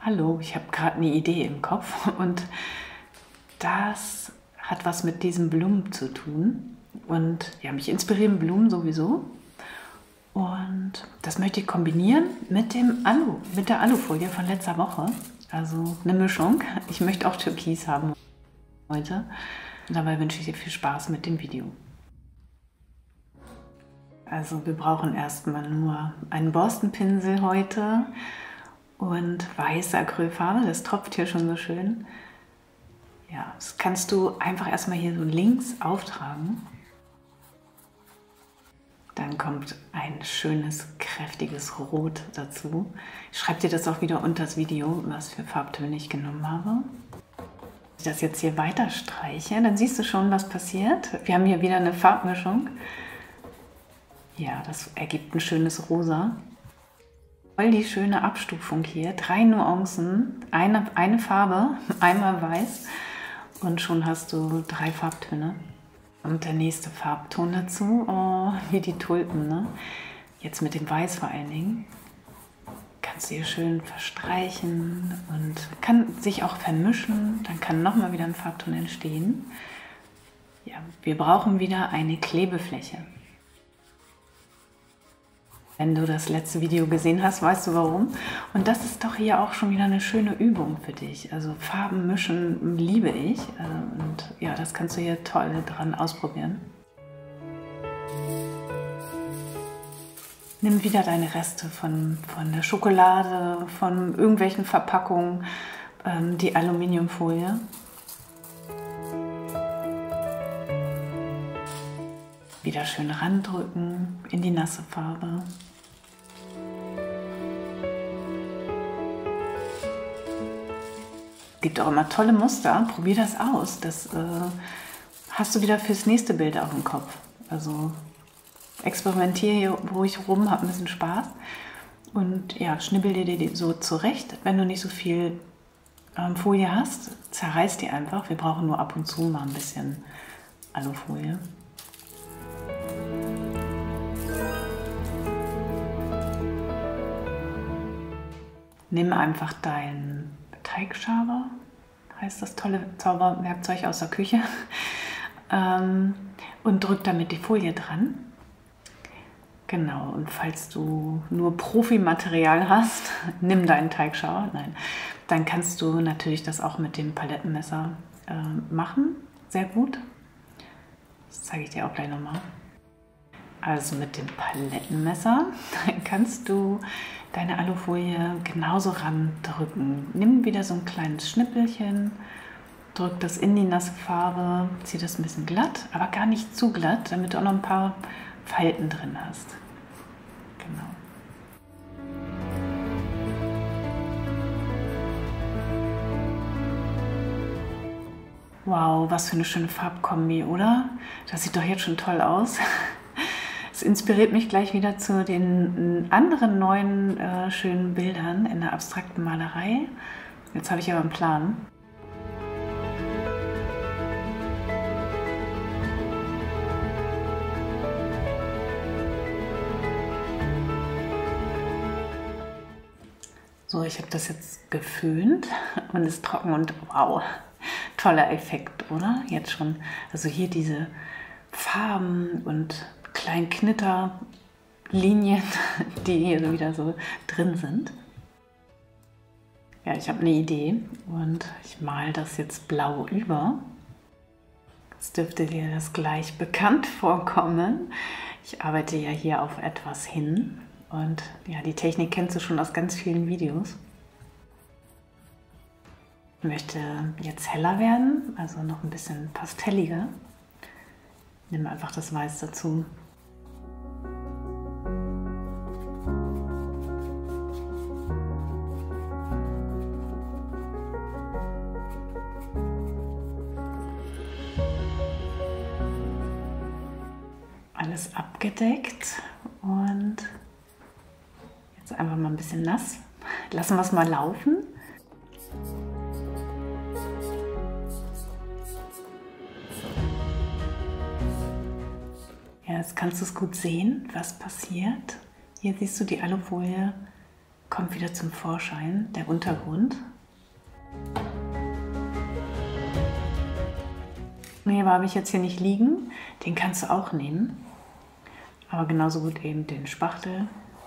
Hallo, ich habe gerade eine Idee im Kopf und das hat was mit diesen Blumen zu tun. Und ja, mich inspirieren Blumen sowieso. Und das möchte ich kombinieren mit mit der Alufolie von letzter Woche. Also eine Mischung. Ich möchte auch Türkis haben heute. Und dabei wünsche ich dir viel Spaß mit dem Video. Also wir brauchen erstmal nur einen Borstenpinsel heute und weiße Acrylfarbe. Das tropft hier schon so schön. Ja, das kannst du einfach erstmal hier so links auftragen. Dann kommt ein schönes, kräftiges Rot dazu. Ich schreibe dir das auch wieder unter das Video, was für Farbtöne ich genommen habe. Wenn ich das jetzt hier weiter streiche, dann siehst du schon, was passiert. Wir haben hier wieder eine Farbmischung. Ja, das ergibt ein schönes Rosa. Voll die schöne Abstufung hier. 3 Nuancen, eine Farbe, einmal weiß und schon hast du 3 Farbtöne. Und der nächste Farbton dazu, oh, wie die Tulpen, ne? Jetzt mit dem Weiß vor allen Dingen. Kannst du hier schön verstreichen und kann sich auch vermischen. Dann kann nochmal wieder ein Farbton entstehen. Ja, wir brauchen wieder eine Klebefläche. Wenn du das letzte Video gesehen hast, weißt du warum. Und das ist doch hier auch schon wieder eine schöne Übung für dich. Also Farben mischen liebe ich. Und ja, das kannst du hier toll dran ausprobieren. Nimm wieder deine Reste von der Schokolade, von irgendwelchen Verpackungen, die Aluminiumfolie. Wieder schön randrücken in die nasse Farbe. Gibt auch immer tolle Muster, probier das aus. Das hast du wieder fürs nächste Bild auch im Kopf. Also experimentiere hier ruhig rum, hab ein bisschen Spaß und ja, schnibbel dir die so zurecht. Wenn du nicht so viel Folie hast, zerreiß die einfach. Wir brauchen nur ab und zu mal ein bisschen Alufolie. Nimm einfach deinen Teigschaber, heißt das tolle Zauberwerkzeug aus der Küche, und drück damit die Folie dran. Genau, und falls du nur Profimaterial hast, nimm deinen Teigschaber. Nein, dann kannst du natürlich das auch mit dem Palettenmesser machen. Sehr gut. Das zeige ich dir auch gleich nochmal. Also mit dem Palettenmesser kannst du deine Alufolie genauso randrücken. Nimm wieder so ein kleines Schnippelchen, drück das in die nasse Farbe, zieh das ein bisschen glatt, aber gar nicht zu glatt, damit du auch noch ein paar Falten drin hast. Genau. Wow, was für eine schöne Farbkombi, oder? Das sieht doch jetzt schon toll aus. Es inspiriert mich gleich wieder zu den anderen neuen schönen Bildern in der abstrakten Malerei. Jetzt habe ich aber einen Plan. So, ich habe das jetzt geföhnt und ist trocken und wow, toller Effekt, oder? Jetzt schon. Also hier diese Farben und kleinen Knitterlinien, die hier wieder so drin sind. Ja, ich habe eine Idee und ich male das jetzt blau über. Es dürfte dir das gleich bekannt vorkommen. Ich arbeite ja hier auf etwas hin und ja, die Technik kennst du schon aus ganz vielen Videos. Ich möchte jetzt heller werden, also noch ein bisschen pastelliger. Nimm einfach das Weiß dazu. Alles abgedeckt und jetzt einfach mal ein bisschen nass. Lassen wir es mal laufen. Ja, jetzt kannst du es gut sehen, was passiert. Hier siehst du, die Alufolie kommt wieder zum Vorschein, der Untergrund. Nee, habe ich jetzt hier nicht liegen. Den kannst du auch nehmen. Aber genauso gut eben den Spachtel.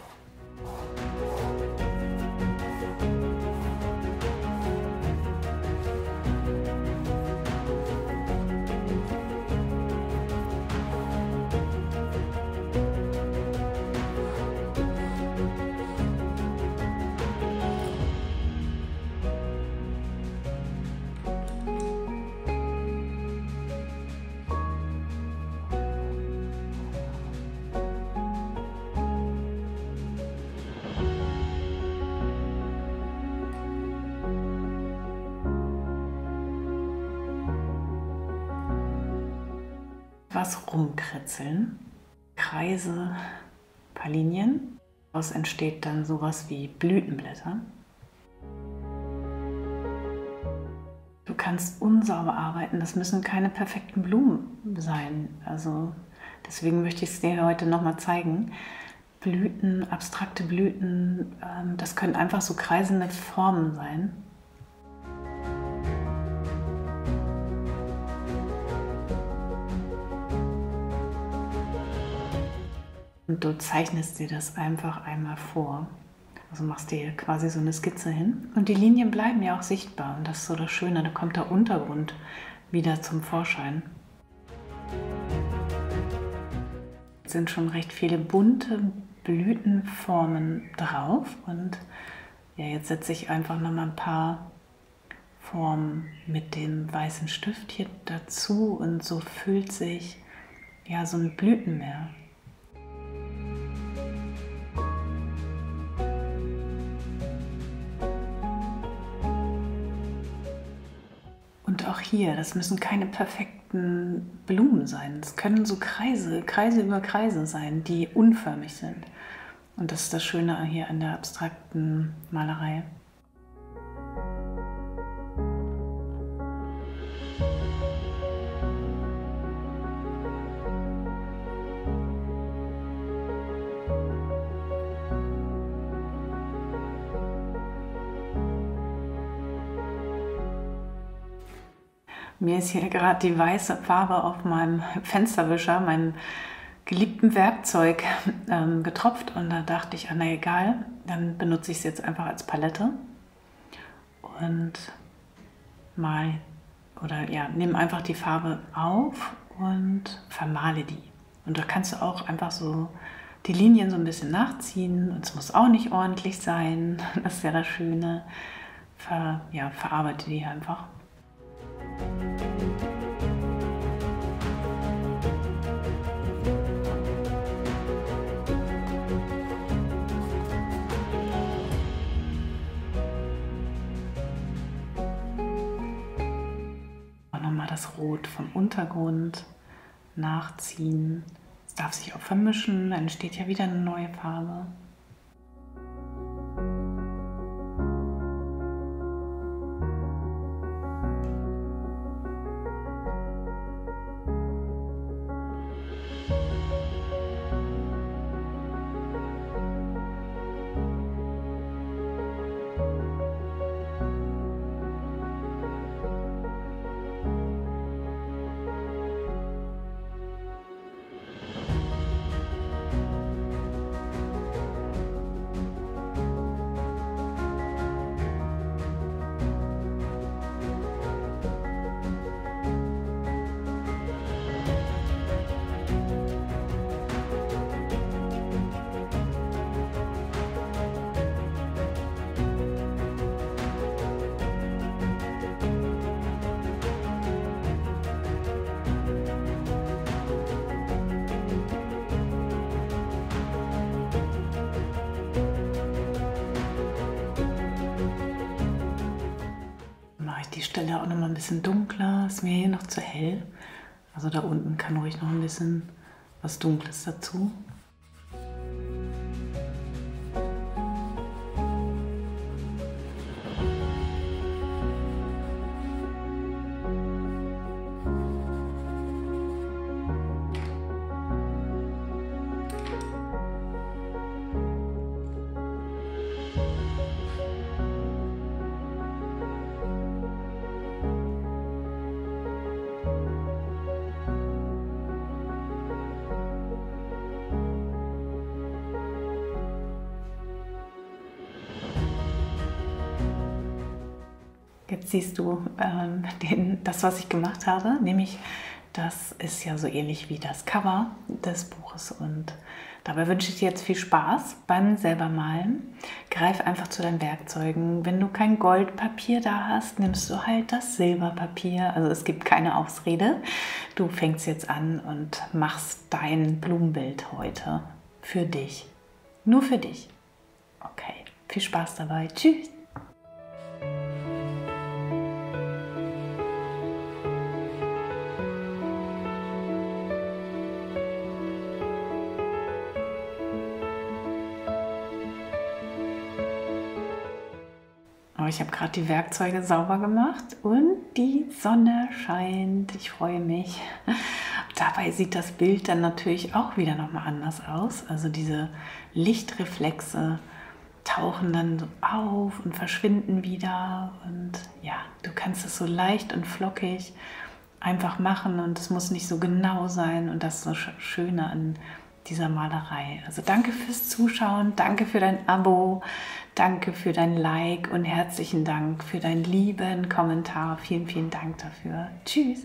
Was rumkritzeln, Kreise, ein paar Linien. Daraus entsteht dann sowas wie Blütenblätter. Du kannst unsauber arbeiten, das müssen keine perfekten Blumen sein. Also deswegen möchte ich es dir heute nochmal zeigen. Blüten, abstrakte Blüten, das können einfach so kreisende Formen sein. Und du zeichnest dir das einfach einmal vor. Also machst dir quasi so eine Skizze hin. Und die Linien bleiben ja auch sichtbar. Und das ist so das Schöne, da kommt der Untergrund wieder zum Vorschein. Es sind schon recht viele bunte Blütenformen drauf. Und ja, jetzt setze ich einfach noch mal ein paar Formen mit dem weißen Stift hier dazu. Und so füllt sich ja so ein Blütenmeer. Und auch hier, das müssen keine perfekten Blumen sein. Es können so Kreise über Kreise sein, die unförmig sind. Und das ist das Schöne hier an der abstrakten Malerei. Mir ist hier gerade die weiße Farbe auf meinem Fensterwischer, meinem geliebten Werkzeug, getropft. Und da dachte ich, na egal, dann benutze ich es jetzt einfach als Palette. Und nimm einfach die Farbe auf und vermale die. Und da kannst du auch einfach so die Linien so ein bisschen nachziehen. Und es muss auch nicht ordentlich sein. Das ist ja das Schöne. Verarbeite die einfach. Und nochmal das Rot vom Untergrund nachziehen. Es darf sich auch vermischen, dann entsteht ja wieder eine neue Farbe. Die Stelle auch noch mal ein bisschen dunkler, ist mir hier noch zu hell. Also da unten kann ruhig noch ein bisschen was Dunkles dazu. Jetzt siehst du das, was ich gemacht habe, nämlich das ist ja so ähnlich wie das Cover des Buches und dabei wünsche ich dir jetzt viel Spaß beim selbermalen. Greif einfach zu deinen Werkzeugen. Wenn du kein Goldpapier da hast, nimmst du halt das Silberpapier. Also es gibt keine Ausrede. Du fängst jetzt an und machst dein Blumenbild heute für dich. Nur für dich. Okay, viel Spaß dabei. Tschüss. Oh, ich habe gerade die Werkzeuge sauber gemacht und die Sonne scheint. Ich freue mich. Dabei sieht das Bild dann natürlich auch wieder nochmal anders aus. Also diese Lichtreflexe tauchen dann so auf und verschwinden wieder. Und ja, du kannst es so leicht und flockig einfach machen und es muss nicht so genau sein. Und das ist so Schöne an dieser Malerei. Also danke fürs Zuschauen, danke für dein Abo, danke für dein Like und herzlichen Dank für deinen lieben Kommentar. Vielen, vielen Dank dafür. Tschüss.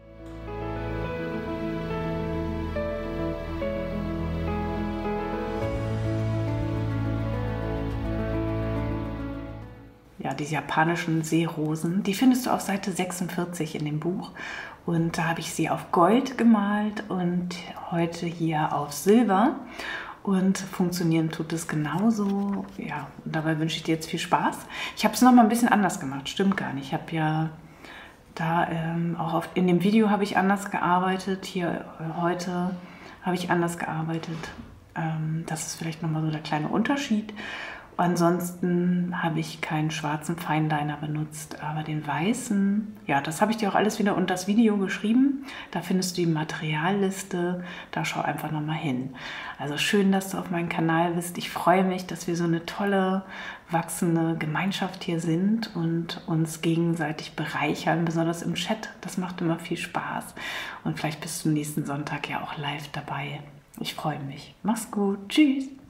Ja, diese japanischen Seerosen, die findest du auf Seite 46 in dem Buch. Und da habe ich sie auf Gold gemalt und heute hier auf Silber. Und funktionieren tut es genauso. Ja, und dabei wünsche ich dir jetzt viel Spaß. Ich habe es noch mal ein bisschen anders gemacht, stimmt gar nicht. Ich habe ja da auch in dem Video habe ich anders gearbeitet. Hier heute habe ich anders gearbeitet. Das ist vielleicht noch mal so der kleine Unterschied. Ansonsten habe ich keinen schwarzen Feinliner benutzt, aber den weißen, ja, das habe ich dir auch alles wieder unter das Video geschrieben. Da findest du die Materialliste, da schau einfach nochmal hin. Also schön, dass du auf meinem Kanal bist. Ich freue mich, dass wir so eine tolle, wachsende Gemeinschaft hier sind und uns gegenseitig bereichern, besonders im Chat. Das macht immer viel Spaß. Und vielleicht bist du nächsten Sonntag ja auch live dabei. Ich freue mich. Mach's gut. Tschüss.